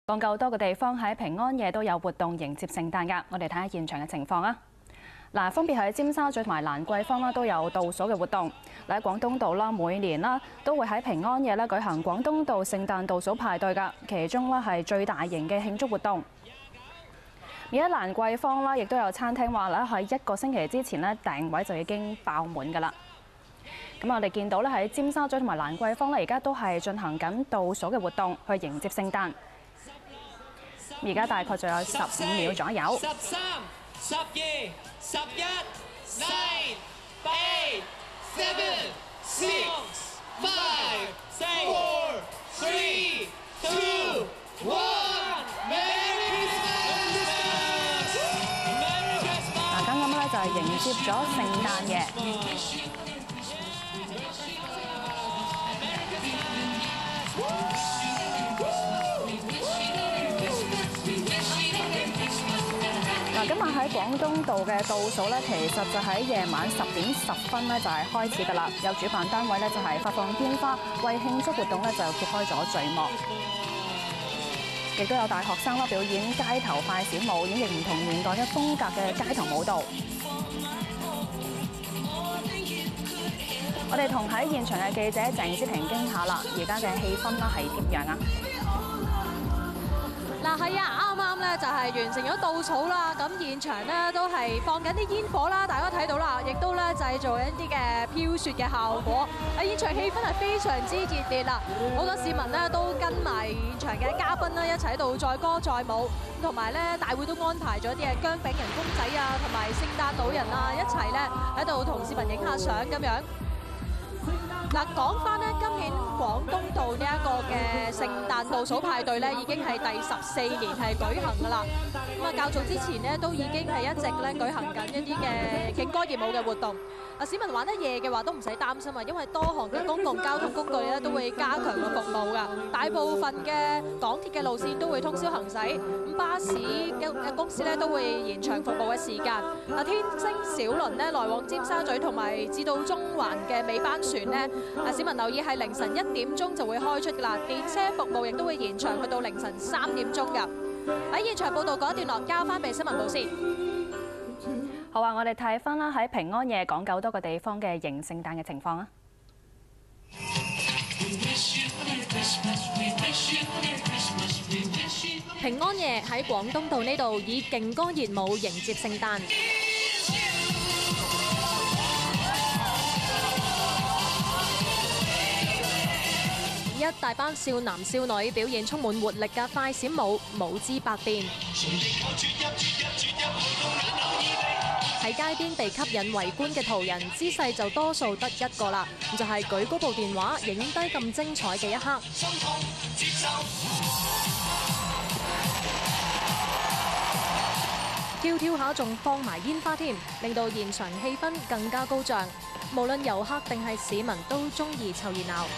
港九多個地方喺平安夜都有活動迎接聖誕㗎，我哋睇下現場嘅情況啊！嗱，分別喺尖沙咀同埋蘭桂坊啦都有倒數嘅活動。喺廣東道啦，每年啦都會喺平安夜咧舉行廣東道聖誕倒數派對㗎，其中咧係最大型嘅慶祝活動。而喺蘭桂坊啦，亦都有餐廳話咧喺1個星期之前咧訂位就已經爆滿㗎啦。咁我哋見到咧喺尖沙咀同埋蘭桂坊咧，而家都係進行緊倒數嘅活動，去迎接聖誕。而家大概仲有15秒左右。13、12、11、9、8、7、6、5、4、3、2、1。嗱，咁咧就係迎接咗聖誕夜。今晚喺廣東道嘅倒數咧，其實就喺夜晚10點10分咧就係開始㗎啦。有主辦單位咧就係發放煙花，為慶祝活動咧就揭開咗序幕。亦都有大學生啦表演街頭快閃舞，演繹唔同年代嘅風格嘅街頭舞蹈。我哋同喺現場嘅記者鄭思婷傾下啦，而家嘅氣氛啦係點樣啊？ 嗱係啊，啱啱咧就係完成咗倒數啦，咁現場咧都係放緊啲煙火啦，大家睇到啦，亦都咧製造一啲嘅飄雪嘅效果。喺現場氣氛係非常之熱烈啦，好多市民咧都跟埋現場嘅嘉賓啦一齊喺度載歌載舞，同埋咧大會都安排咗啲嘅薑餅人公仔啊，同埋聖誕老人啊一齊咧喺度同市民影下相咁樣。嗱，講翻咧，今年廣東道呢一個嘅聖誕倒數派對咧，已經係第14年係舉行㗎啦。咁啊，較早之前咧都已經係一直咧舉行緊一啲嘅勁歌熱舞嘅活動。市民玩得夜嘅話都唔使擔心啊，因為多項嘅公共交通工具咧都會加強個服務㗎。大部分嘅港鐵嘅路線都會通宵行駛，咁巴士嘅公司咧都會延長服務嘅時間。天星小輪咧來往尖沙咀同埋至到中環嘅尾班船咧，市民留意係凌晨1點鐘就會開出㗎啦。電車服務亦都會延長去到凌晨3點鐘㗎。喺現場報道嗰一段落，交翻俾新聞部先。 好啊，我哋睇翻啦，喺平安夜港九多個地方嘅迎聖誕嘅情況啊。 平安夜喺廣東道呢度以勁歌熱舞迎接聖誕。一大班少男少女表現充滿活力嘅快閃舞，舞姿百變。喺街邊被吸引圍觀嘅途人，姿勢就多數得一個啦，就係舉高部電話影低咁精彩嘅一刻。跳跳下仲放埋煙花添，令到現場氣氛更加高漲。無論遊客定係市民都中意湊熱鬧。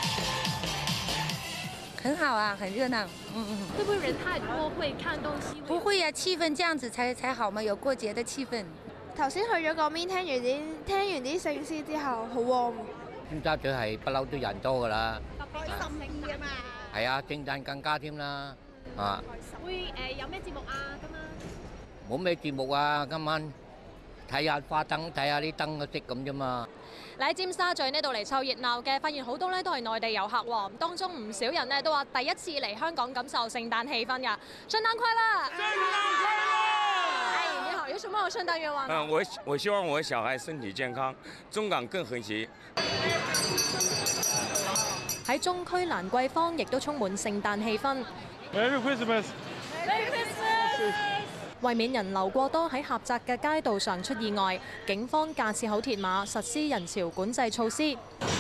很好啊，很熱鬧。 會不會人太多會看東西？ 不會啊，氣氛這樣子才好嘛，有過節的氣氛。 頭先去咗嗰邊聽完啲聖詩之後，好 warm。 尖沙咀係不嬲都人多㗎啦， 開心啲㗎嘛。 係啊，聖誕更加添啦。啊， 會有咩節目啊？今晚冇咩節目啊，今晚睇下花燈，睇下啲燈嘅色咁啫嘛。 喺尖沙咀呢度嚟湊熱鬧嘅，發現好多咧都係內地遊客喎，當中唔少人咧都話第一次嚟香港感受聖誕氣氛㗎。聖誕快樂！聖誕快樂！哎，你好，有什麼聖誕願望？ 我希望我小孩身體健康，中港更和諧。 喺中區蘭桂坊亦都充滿聖誕氣氛。 Merry Christmas！ Merry Christmas！為免人流過多喺狹窄嘅街道上出意外，警方架設好鐵馬，實施人潮管制措施。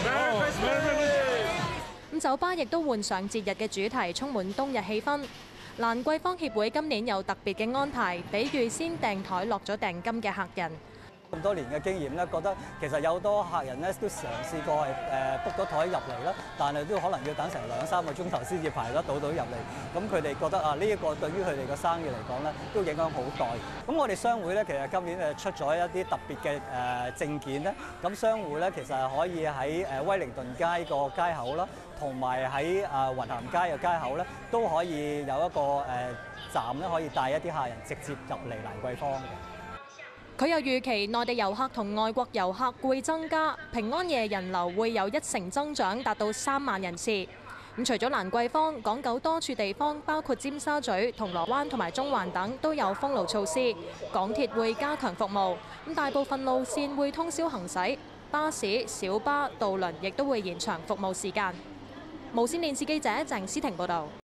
咁酒吧亦都換上節日嘅主題，充滿冬日氣氛。蘭桂坊協會今年有特別嘅安排，俾預先訂台落咗訂金嘅客人。 咁多年嘅經驗咧，覺得其實有好多客人咧都嘗試過係book 咗台入嚟啦，但係都可能要等成2-3個鐘頭先至排得到入嚟。咁佢哋覺得啊，呢一個對於佢哋嘅生意嚟講咧，都影響好大。咁我哋商會咧，其實今年出咗一啲特別嘅證件咧。咁商會咧，其實係可以喺威靈頓街個街口啦， 同埋喺雲咸街嘅街口咧，都可以有一個站咧，可以帶一啲客人直接入嚟蘭桂坊嘅。 佢又預期內地遊客同外國遊客會增加，平安夜人流會有1成增長，達到3萬人次。咁除咗蘭桂坊，港九多處地方，包括尖沙咀、銅鑼灣同埋中環等，都有封路措施。港鐵會加強服務，咁大部分路線會通宵行駛，巴士、小巴、渡輪亦都會延長服務時間。無線電視記者鄭思婷報導。